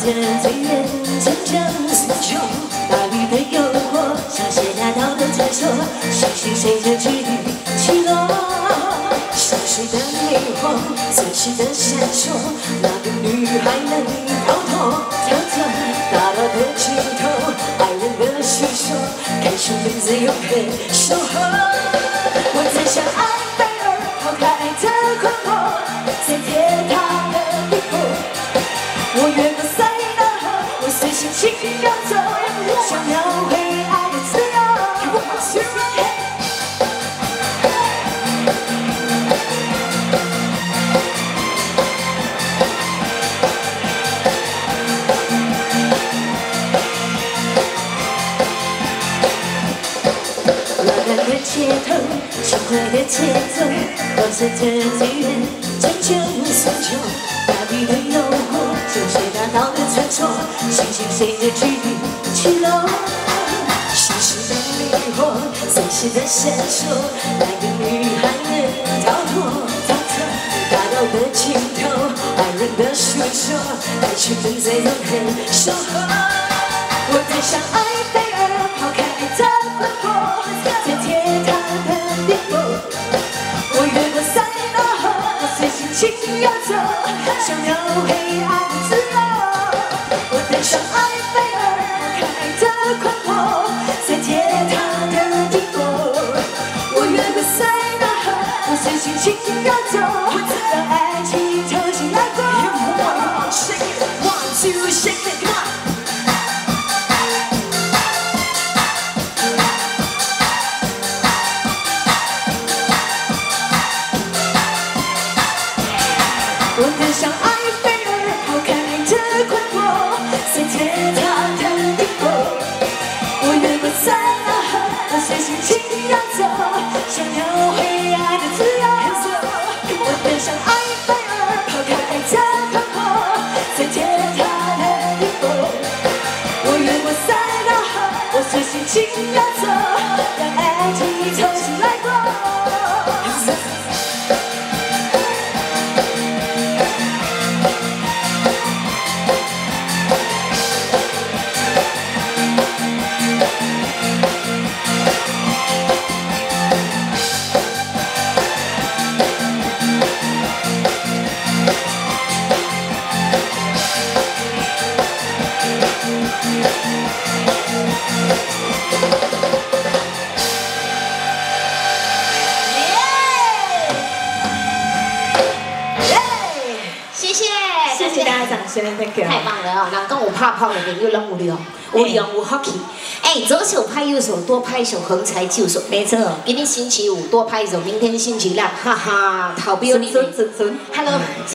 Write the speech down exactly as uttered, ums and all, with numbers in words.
的最远，真正诉求。大雨的诱惑，像是大道的传说，星星随着距离起落。熟睡的霓虹，随时的闪烁，哪个女孩能逃脱？跳着大道的尽头，爱人的诉说，看生命自由被守候。我在向埃菲尔抛开的困惑，在铁塔的顶部，我越过塞纳河，我随心情游走，想要回爱的自由。街头，轻快的节奏，黄色的最远，拯救诉求。大地的诱惑，就像大道的传说，星星随着距离起落。城市的迷惑，随时的闪烁，哪个女孩能逃脱？逃脱大道的尽头，爱人的诉说，爱情正在永恒守候。我在向埃菲尔抛开的困惑。在铁塔的顶部，我越过塞纳河，我随心情游走，想要黑暗的自由。我登上埃菲尔抛开的困惑，在铁塔的顶部，我越过塞纳河，我随心情游走，让爱情重新来过。One two shake it, come on. 我登上埃菲尔抛开的困惑，在铁塔的顶部，我越过塞纳河，我随心情游走，想要灰暗的自由。我登上埃菲尔抛开的困惑，在铁塔的顶部，我越过塞纳河，我随心情游走，让爱情重新来过。 谢谢大家掌声 ，Thank you。太棒了啊！人讲有拍炮的朋友拢有料，有料有福气。哎，左手拍右手，多拍手，横财就手。没错，今天星期五多拍手，明天星期六，哈哈，好标准准准。Hello。